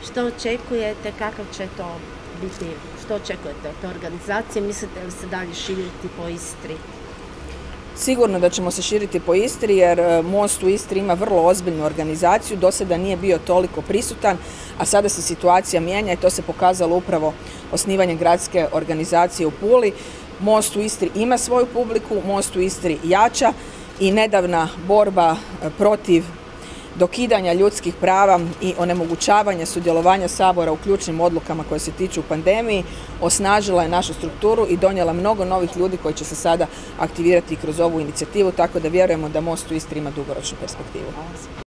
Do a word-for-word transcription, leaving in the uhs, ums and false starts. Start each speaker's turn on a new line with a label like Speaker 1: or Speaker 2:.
Speaker 1: Što očekujete, kakav će to biti, što očekujete od te organizacije, mislite li se dalje širiti po Istri?
Speaker 2: Sigurno da ćemo se širiti po Istri jer Most u Istri ima vrlo ozbiljnu organizaciju, do sada nije bio toliko prisutan, a sada se situacija mijenja i to se pokazalo upravo osnivanjem gradske organizacije u Puli. Most u Istri ima svoju publiku, Most u Istri jača i nedavna borba protiv dokidanja ljudskih prava i onemogućavanja sudjelovanja Sabora u ključnim odlukama koje se tiču pandemiji osnažila je našu strukturu i donijela mnogo novih ljudi koji će se sada aktivirati kroz ovu inicijativu, tako da vjerujemo da Most u Istri ima dugoročnu perspektivu.